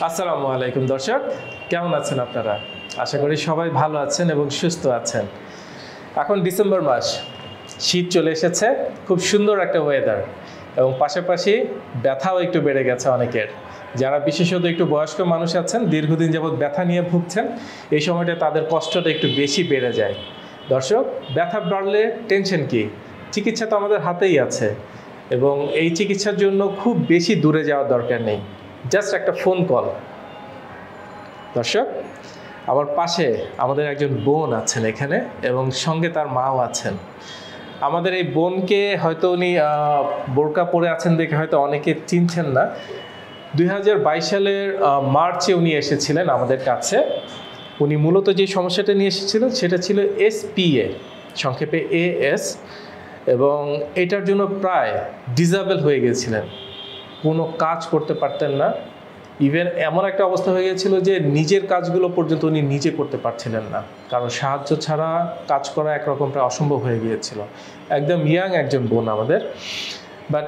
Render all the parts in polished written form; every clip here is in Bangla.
আসসালামু আলাইকুম দর্শক, কেমন আছেন আপনারা? আশা করি সবাই ভালো আছেন এবং সুস্থ আছেন। এখন ডিসেম্বর মাস, শীত চলে এসেছে, খুব সুন্দর একটা ওয়েদার এবং পাশাপাশি ব্যথাও একটু বেড়ে গেছে অনেকের। যারা বিশেষত একটু বয়স্ক মানুষ আছেন, দীর্ঘদিন যাবৎ ব্যথা নিয়ে ভুগছেন, এই সময়টা তাদের কষ্টটা একটু বেশি বেড়ে যায়। দর্শক, ব্যথা বাড়লে টেনশন কি? চিকিৎসা তো আমাদের হাতেই আছে এবং এই চিকিৎসার জন্য খুব বেশি দূরে যাওয়ার দরকার নেই, জাস্ট একটা ফোন কল। দর্শক, আমার পাশে আমাদের একজন বোন আছেন এখানে এবং সঙ্গে তার মাও আছেন। আমাদের এই বোনকে হয়তো উনি বোরকা পরে আছেন দেখে হয়তো অনেকে চিনছেন না। 2022 সালের মার্চে উনি এসেছিলেন আমাদের কাছে। উনি মূলত যে সমস্যাটা নিয়ে এসেছিলেন সেটা ছিল SPA, সংক্ষেপে AS, এবং এটার জন্য প্রায় ডিসেবল হয়ে গেছিলেন, কোনো কাজ করতে পারতেন না। ইভেন এমন একটা অবস্থা হয়ে গেছিল যে নিজের কাজগুলো পর্যন্ত উনি নিজে করতে পারছিলেন না, কারণ সাহায্য ছাড়া কাজ করা একরকম প্রায় অসম্ভব হয়ে গিয়েছিল। একদম ইয়াং একজন বোন আমাদের। বাট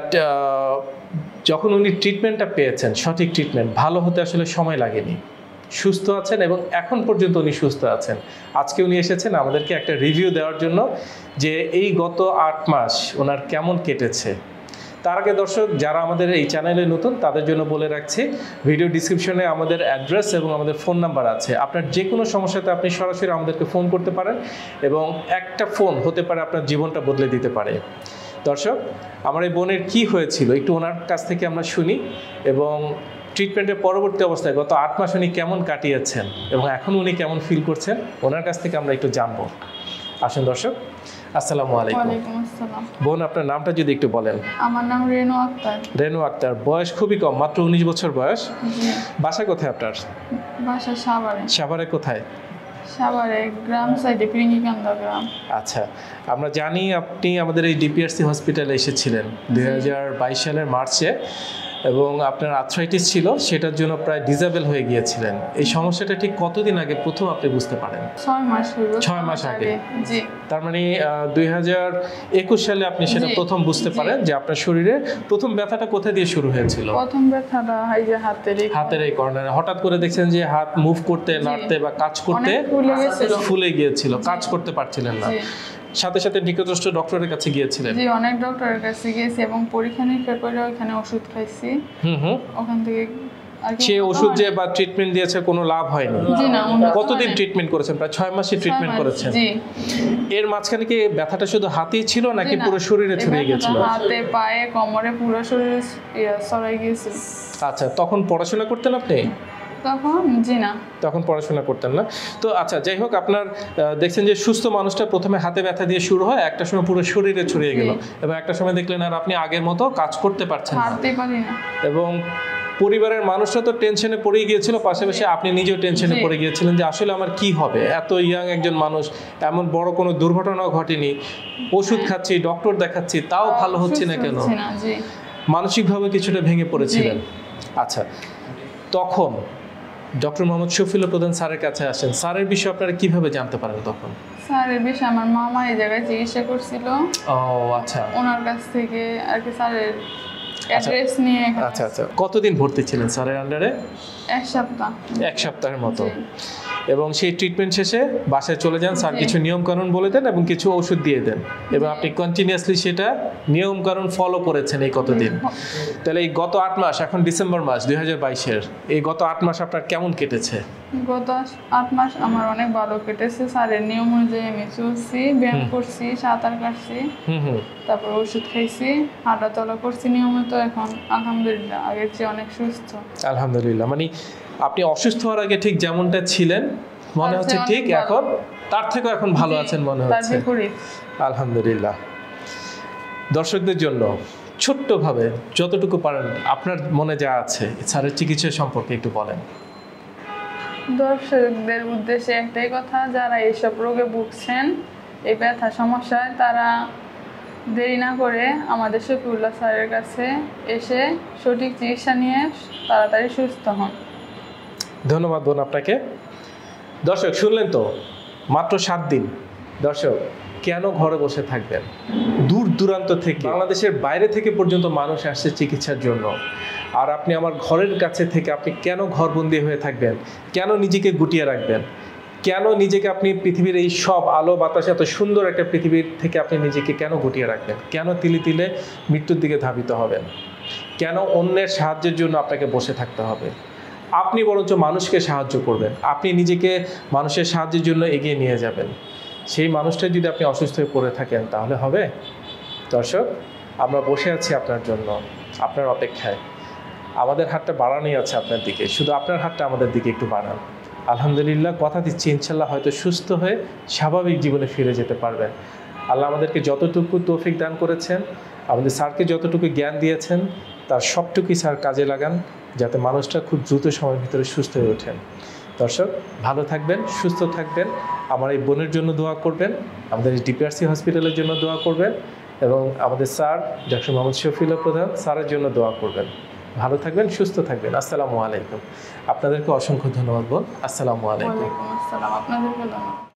যখন উনি ট্রিটমেন্টটা পেয়েছেন, সঠিক ট্রিটমেন্ট, ভালো হতে আসলে সময় লাগেনি, সুস্থ আছেন এবং এখন পর্যন্ত উনি সুস্থ আছেন। আজকে উনি এসেছেন আমাদেরকে একটা রিভিউ দেওয়ার জন্য যে এই গত 8 মাস ওনার কেমন কেটেছে। তার আগে দর্শক, যারা আমাদের এই চ্যানেলে নতুন তাদের জন্য বলে রাখছি, ভিডিও ডিসক্রিপশনে আমাদের অ্যাড্রেস এবং আমাদের ফোন নাম্বার আছে। আপনার যে কোনো সমস্যাতে আপনি সরাসরি আমাদেরকে ফোন করতে পারেন এবং একটা ফোন হতে পারে আপনার জীবনটা বদলে দিতে পারে। দর্শক, আমার এই বোনের কি হয়েছিল একটু ওনার কাছ থেকে আমরা শুনি এবং ট্রিটমেন্টের পরবর্তী অবস্থায় গত 8 মাস উনি কেমন কাটিয়েছেন এবং এখন উনি কেমন ফিল করছেন ওনার কাছ থেকে আমরা একটু জানবো। আসুন দর্শক। আসসালামু আলাইকুম। ওয়ালাইকুম আসসালাম। বোন, আপনার নামটা যদি একটু বলেন। আমার নাম রেনু আক্তার। রেনু আক্তার, বয়স খুবই কম, মাত্র 19 বছর বয়স। জি। বাসা কোথায় আপনার? বাসা সাভারে। সাভারে কোথায়? সাভারে গ্রাম সাইডে পিরিঙ্গিকান্দা গ্রাম। আচ্ছা, আমরা জানি আপনি আমাদের এই DPRC হসপিটালে এসেছিলেন 2022 সালের মার্চে এবং আপনার আর্থ্রাইটিস ছিল, সেটার জন্য প্রায় ডিসেবল হয়ে গিয়েছিলেন। এই সমস্যাটা ঠিক কতদিন আগে প্রথম আপনি বুঝতে পারেন? 6 মাস হলো। 6 মাস আগে। জি। তার মানে 2021 সালে আপনি সেটা প্রথম বুঝতে পারেন যে আপনার শরীরে প্রথম ব্যথাটা কোথা দিয়ে শুরু হয়েছিল? প্রথম ব্যথাটা এই যে হাতের এই কর্নারে হঠাৎ করে দেখছেন যে হাত মুভ করতে, নাড়তে বা কাজ করতে ফুলে গিয়েছিল, কাজ করতে পারছিলেন না। সাথে সাথে নিকটস্থ ডক্টরের কাছে গিয়েছিলেন? জি, অনেক ডক্টরের কাছে গিয়েছি এবং পরীক্ষা নিরীক্ষা করে ওখানে ওষুধ খাইছি। ওখান থেকে সে ওষুধ যে বা ট্রিটমেন্ট দিয়েছে কোনো লাভ হয়নি? জি না। কতদিন ট্রিটমেন্ট করেছেন? প্রায় 6 মাসই ট্রিটমেন্ট করেছেন। জি। এর মাঝখানে কি ব্যথাটা শুধু হাতেই ছিল নাকি পুরো শরীরে ছড়িয়ে গিয়েছিল? হাতে, পায়ে, কোমরে, পুরো শরীরে ছড়িয়ে গিয়েছিল। আচ্ছা, তখন পড়াশোনা করতেন আপনি? তখন পড়াশোনা করতেন না। তো আচ্ছা, যাই হোক, আপনার দেখছেন যে সুস্থ মানুষটা প্রথমে হাতে ব্যথা দিয়ে শুরু হয়, একটা সময় পুরো শরীরে ছড়িয়ে গেল এবং একটা সময় দেখলেন আর আপনি আগের মতো কাজ করতে পারছেন না এবং পরিবারের মানুষরা তো টেনশনে পড়ে গিয়েছিল, পাশাপাশি আপনি নিজেও টেনশনে পড়ে গিয়েছিলেন যে আসলে আমার কি হবে। এত ইয়াং একজন মানুষ, এমন বড় কোনো দুর্ঘটনাও ঘটেনি, ওষুধ খাচ্ছি, ডক্টর দেখাচ্ছি, তাও ভালো হচ্ছে না কেন? মানসিকভাবে কিছুটা ভেঙে পড়েছিলেন। আচ্ছা, তখন ডক্টর মোহাম্মদ শফিউল্লাহ প্রধান স্যারের কাছে আসেন। স্যারের বিষয়ে আপনারা কিভাবে জানতে পারেন তখন? স্যারের বিষয়ে আমার মামা এই জায়গায় চিকিৎসা করছিল। ও আচ্ছা। ওনার কাছ থেকে আর কি স্যারের অ্যাড্রেস নিয়ে। আচ্ছা আচ্ছা, কতদিন ভর্তি ছিলেন স্যারের আন্ডারে? 1 সপ্তাহ। 1 সপ্তাহের মতো। এবং সেই ট্রিটমেন্ট শেষে বাসায় চলে যান, স্যার কিছু নিয়মকানুন বলে দেন এবং কিছু ওষুধ দিয়ে দেন এবং আপনি কন্টিনিউয়াসলি সেটা নিয়মকানুন ফলো করেছেন এই কতদিন। তাহলে এই গত 8 মাস, এখন ডিসেম্বর মাস 2022-এর, এই গত 8 মাস আপনার কেমন কেটেছে? গত 8 মাস আমার অনেক ভালো কেটেছে। স্যারের নিয়ম অনুযায়ী আমি চলছি, ব্যায়াম করছি, সাঁতার কাটছি, তারপর ওষুধ খাইছি, হাঁটা চলা করছি নিয়মিত। এখন আলহামদুলিল্লাহ আগের চেয়ে অনেক সুস্থ। আলহামদুলিল্লাহ। মানে আপনি অসুস্থ হওয়ার আগে ঠিক যেমনটা ছিলেন মনে হচ্ছে, ঠিক এখন তার থেকেও এখন ভালো আছেন মনে হচ্ছে। আলহামদুলিল্লাহ। দর্শকদের জন্য ছোট্টভাবে যতটুকু পারেন আপনার মনে যা আছে স্যারের চিকিৎসা সম্পর্কে একটু বলেন। দর্শকদের উদ্দেশ্যে একটাই কথা, যারা এইসব রোগে ভুগছেন, এই ব্যথা সমস্যায়, তারা দেরি না করে আমাদের শফিউল্লাহ স্যারের কাছে এসে সঠিক চিকিৎসা নিয়ে তাড়াতাড়ি সুস্থ হন। ধন্যবাদ বোন আপনাকে। দর্শক শুনলেন তো, মাত্র 7 দিন। দর্শক, কেন ঘরে বসে থাকবেন? দূর দূরান্ত থেকে, বাংলাদেশের বাইরে থেকে পর্যন্ত মানুষ আসছে চিকিৎসার জন্য, আর আপনি আমার ঘরের কাছে থেকে আপনি কেন ঘরবন্দি হয়ে থাকবেন? কেন নিজেকে গুটিয়ে রাখবেন? কেন নিজেকে আপনি পৃথিবীর এই সব আলো বাতাস এত সুন্দর একটা পৃথিবীর থেকে আপনি নিজেকে কেন গুটিয়ে রাখবেন? কেন তিলে তিলে মৃত্যুর দিকে ধাবিত হবেন? কেন অন্যের সাহায্যের জন্য আপনাকে বসে থাকতে হবে? আপনি বরঞ্চ মানুষকে সাহায্য করবেন, আপনি নিজেকে মানুষের সাহায্যের জন্য এগিয়ে নিয়ে যাবেন। সেই মানুষটা যদি আপনি অসুস্থ হয়ে পড়ে থাকেন তাহলে হবে? দর্শক, আমরা বসে আছি আপনার জন্য, আপনার অপেক্ষায়। আমাদের হাতটা বাড়ানোই আছে আপনার দিকে, শুধু আপনার হাতটা আমাদের দিকে একটু বাড়ান। আলহামদুলিল্লাহ, কথা দিচ্ছি ইনশাল্লাহ হয়তো সুস্থ হয়ে স্বাভাবিক জীবনে ফিরে যেতে পারবেন। আল্লাহ আমাদেরকে যতটুকু তৌফিক দান করেছেন, আমাদের স্যারকে যতটুকু জ্ঞান দিয়েছেন, তার সবটুকুই স্যার কাজে লাগান, যাতে মানুষটা খুব দ্রুত সময়ের ভিতরে সুস্থ হয়ে ওঠেন। দর্শক, ভালো থাকবেন, সুস্থ থাকবেন, আমার এই বোনের জন্য দোয়া করবেন, আমাদের এই ডিপিআরসি হসপিটালের জন্য দোয়া করবেন, এবং আমাদের স্যার ডক্টর মোহাম্মদ শফিউল্লাহ প্রধান স্যারের জন্য দোয়া করবেন। ভালো থাকবেন, সুস্থ থাকবেন। আসসালামু আলাইকুম। আপনাদেরকে অসংখ্য ধন্যবাদ বোন। আসসালামু আলাইকুম। ওয়ালাইকুম আসসালাম, আপনাদেরকে ধন্যবাদ।